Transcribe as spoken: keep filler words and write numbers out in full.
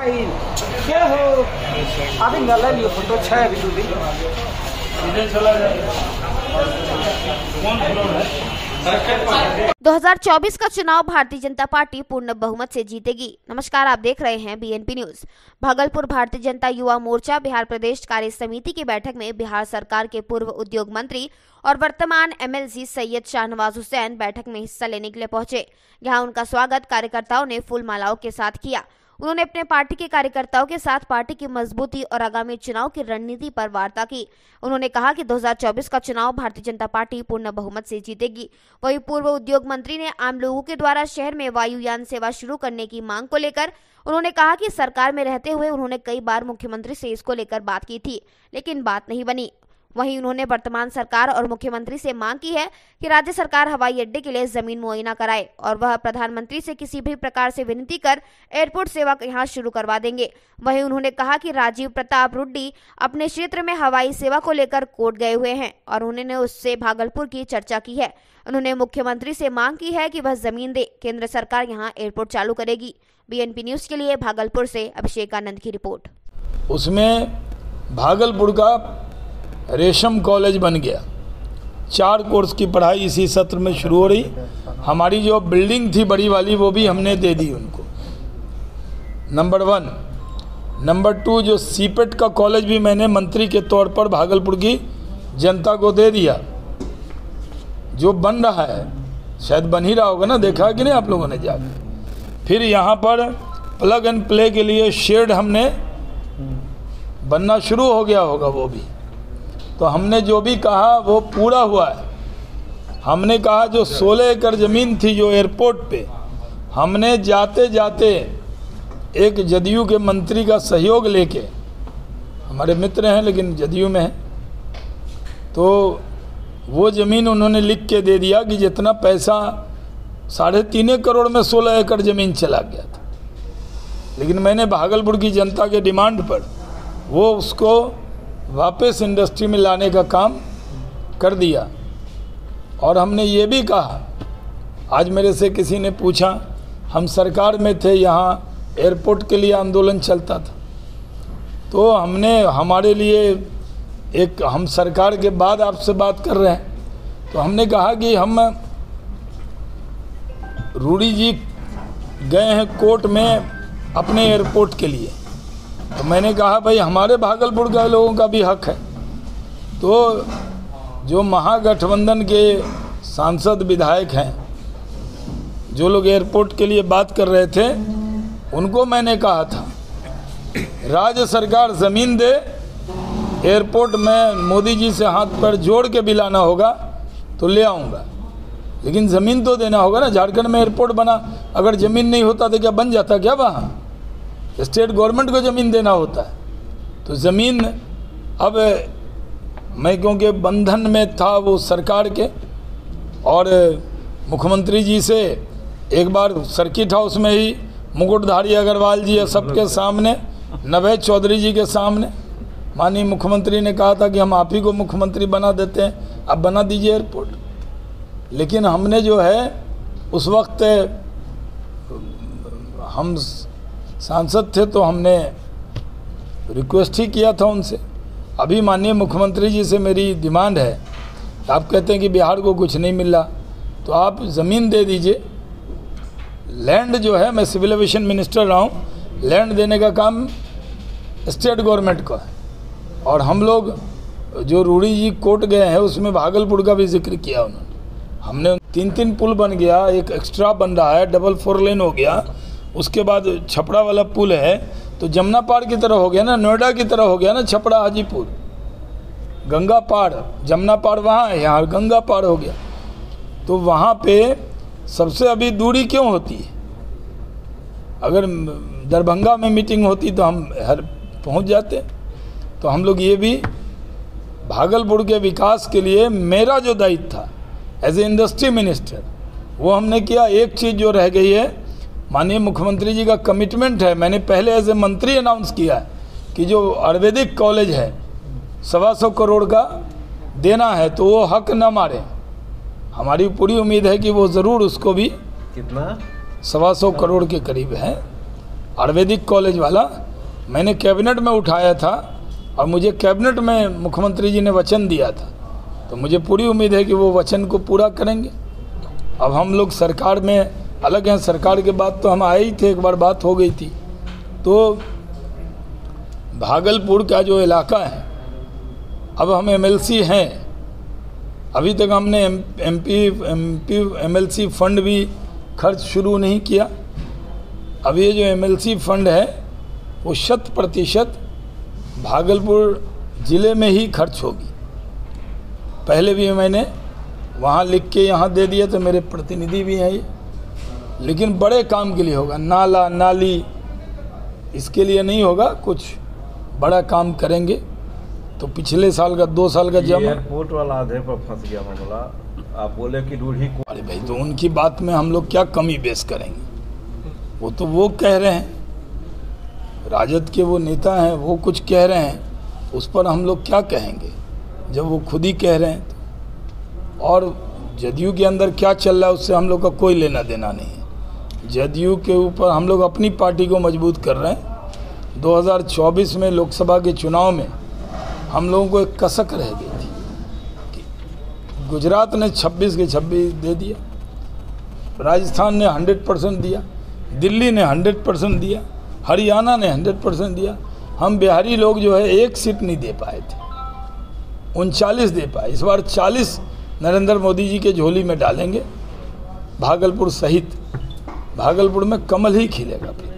भाई क्या हो अभी नला लियो फोटो छह अभी दो दिन इधर चला जाए कौन फ्लोर है। दो हज़ार चौबीस का चुनाव भारतीय जनता पार्टी पूर्ण बहुमत से जीतेगी। नमस्कार, आप देख रहे हैं बीएनपी न्यूज। भागलपुर भारतीय जनता युवा मोर्चा बिहार प्रदेश कार्य समिति की बैठक में बिहार सरकार के पूर्व उद्योग मंत्री और वर्तमान एमएलसी सैयद शाहनवाज हुसैन बैठक में हिस्सा लेने के लिए पहुंचे। यहाँ उनका स्वागत कार्यकर्ताओं ने फूल मालाओं के साथ किया। उन्होंने अपने पार्टी के कार्यकर्ताओं के साथ पार्टी की मजबूती और आगामी चुनाव की रणनीति पर वार्ता की। उन्होंने कहा कि दो हज़ार चौबीस का चुनाव भारतीय जनता पार्टी पूर्ण बहुमत से जीतेगी। वहीं पूर्व उद्योग मंत्री ने आम लोगों के द्वारा शहर में वायुयान सेवा शुरू करने की मांग को लेकर उन्होंने कहा कि सरकार में रहते हुए उन्होंने कई बार मुख्यमंत्री से इसको लेकर बात की थी, लेकिन बात नहीं बनी। वहीं उन्होंने वर्तमान सरकार और मुख्यमंत्री से मांग की है कि राज्य सरकार हवाई अड्डे के लिए जमीन मुआयना कराए और वह प्रधानमंत्री से किसी भी प्रकार से विनती कर एयरपोर्ट सेवा यहां शुरू करवा देंगे। वहीं उन्होंने कहा कि राजीव प्रताप रुड्डी अपने क्षेत्र में हवाई सेवा को लेकर कोर्ट गए हुए हैं और उन्होंने उससे भागलपुर की चर्चा की है। उन्होंने मुख्यमंत्री से मांग की है कि वह जमीन दे, केंद्र सरकार यहाँ एयरपोर्ट चालू करेगी। बीएनपी न्यूज के लिए भागलपुर से अभिषेक आनंद की रिपोर्ट। उसमें भागलपुर का रेशम कॉलेज बन गया। चार कोर्स की पढ़ाई इसी सत्र में शुरू हो रही। हमारी जो बिल्डिंग थी बड़ी वाली वो भी हमने दे दी उनको, नंबर वन। नंबर टू, जो सीपेट का कॉलेज भी मैंने मंत्री के तौर पर भागलपुर की जनता को दे दिया, जो बन रहा है, शायद बन ही रहा होगा ना, देखा कि नहीं आप लोगों ने जाकर। फिर यहाँ पर प्लग एंड प्ले के लिए शेड हमने बनना शुरू हो गया होगा वो भी। तो हमने जो भी कहा वो पूरा हुआ है। हमने कहा जो सोलह एकड़ ज़मीन थी जो एयरपोर्ट पे, हमने जाते जाते एक जदयू के मंत्री का सहयोग लेके, हमारे मित्र हैं लेकिन जदयू में हैं, तो वो ज़मीन उन्होंने लिख के दे दिया कि जितना पैसा साढ़े तीन करोड़ में सोलह एकड़ ज़मीन चला गया था। लेकिन मैंने भागलपुर की जनता के डिमांड पर वो उसको वापस इंडस्ट्री में लाने का काम कर दिया। और हमने ये भी कहा, आज मेरे से किसी ने पूछा, हम सरकार में थे, यहाँ एयरपोर्ट के लिए आंदोलन चलता था, तो हमने हमारे लिए एक, हम सरकार के बाद आपसे बात कर रहे हैं, तो हमने कहा कि हम रूडी जी गए हैं कोर्ट में अपने एयरपोर्ट के लिए, तो मैंने कहा भाई हमारे भागलपुर के लोगों का भी हक है। तो जो महागठबंधन के सांसद विधायक हैं, जो लोग एयरपोर्ट के लिए बात कर रहे थे, उनको मैंने कहा था राज्य सरकार ज़मीन दे, एयरपोर्ट में मोदी जी से हाथ पर जोड़ के भी लाना होगा तो ले आऊँगा, लेकिन ज़मीन तो देना होगा ना। झारखंड में एयरपोर्ट बना, अगर ज़मीन नहीं होता तो क्या बन जाता क्या वहाँ? स्टेट गवर्नमेंट को ज़मीन देना होता है। तो ज़मीन अब मैं, क्योंकि बंधन में था वो सरकार के, और मुख्यमंत्री जी से एक बार सर्किट हाउस में ही मुकुटधारी अग्रवाल जी सबके सामने, नवैद चौधरी जी के सामने माननीय मुख्यमंत्री ने कहा था कि हम आप ही को मुख्यमंत्री बना देते हैं, अब बना दीजिए एयरपोर्ट। लेकिन हमने जो है उस वक्त हम सांसद थे तो हमने रिक्वेस्ट ही किया था उनसे। अभी माननीय मुख्यमंत्री जी से मेरी डिमांड है, आप कहते हैं कि बिहार को कुछ नहीं मिल रहा, तो आप ज़मीन दे दीजिए। लैंड जो है, मैं सिविल एविएशन मिनिस्टर रहा हूँ, लैंड देने का काम स्टेट गवर्नमेंट का है। और हम लोग जो रूडी जी कोर्ट गए हैं उसमें भागलपुर का भी जिक्र किया उन्होंने। हमने तीन तीन पुल बन गया, एक एक्स्ट्रा बन रहा है, डबल फोर लेन हो गया, उसके बाद छपड़ा वाला पुल है, तो जमुना पार की तरह हो गया ना, नोएडा की तरह हो गया ना, छपड़ा हाजीपुर, गंगा पार, जमुना पार वहाँ है, यहाँ गंगा पार हो गया। तो वहाँ पे सबसे अभी दूरी क्यों होती है? अगर दरभंगा में मीटिंग होती तो हम हर पहुँच जाते। तो हम लोग ये भी भागलपुर के विकास के लिए मेरा जो दायित्व था एज ए इंडस्ट्री मिनिस्टर, वो हमने किया। एक चीज़ जो रह गई है, माननीय मुख्यमंत्री जी का कमिटमेंट है, मैंने पहले एज ए मंत्री अनाउंस किया है कि जो आयुर्वेदिक कॉलेज है सवा सौ करोड़ का देना है, तो वो हक न मारे। हमारी पूरी उम्मीद है कि वो ज़रूर उसको भी, कितना, सवा सौ करोड़ के करीब है, आयुर्वेदिक कॉलेज वाला मैंने कैबिनेट में उठाया था और मुझे कैबिनेट में मुख्यमंत्री जी ने वचन दिया था, तो मुझे पूरी उम्मीद है कि वो वचन को पूरा करेंगे। अब हम लोग सरकार में अलग हैं, सरकार के बाद तो हम आए ही थे, एक बार बात हो गई थी। तो भागलपुर का जो इलाका है, अब हम एमएलसी हैं, अभी तक हमने M MP MP MLC fund भी खर्च शुरू नहीं किया। अब ये जो एमएलसी फंड है वो शत प्रतिशत भागलपुर ज़िले में ही खर्च होगी। पहले भी मैंने वहाँ लिख के यहाँ दे दिया, तो मेरे प्रतिनिधि भी हैं ये, लेकिन बड़े काम के लिए होगा। नाला नाली इसके लिए नहीं होगा, कुछ बड़ा काम करेंगे। तो पिछले साल का दो साल का जमा एयरपोर्ट वाला आधे पर फंस गया मामला, आप बोले कि रूढ़ी को। अरे भाई, तो उनकी बात में हम लोग क्या कमी बेस करेंगे? वो तो वो कह रहे हैं, राजद के वो नेता हैं, वो कुछ कह रहे हैं, उस पर हम लोग क्या कहेंगे जब वो खुद ही कह रहे हैं तो। और जदयू के अंदर क्या चल रहा है उससे हम लोग का कोई लेना देना नहीं है। जदयू के ऊपर हम लोग अपनी पार्टी को मजबूत कर रहे हैं। दो हज़ार चौबीस में लोकसभा के चुनाव में हम लोगों को एक कसक रह गई थी कि गुजरात ने छब्बीस के छब्बीस दे दिया, राजस्थान ने हंड्रेड परसेंट दिया, दिल्ली ने हंड्रेड परसेंट दिया, हरियाणा ने हंड्रेड परसेंट दिया। हम बिहारी लोग जो है एक सीट नहीं दे पाए थे, उनचालीस दे पाए। इस बार चालीस नरेंद्र मोदी जी के झोली में डालेंगे, भागलपुर सहित। भागलपुर में कमल ही खिलेगा फिर।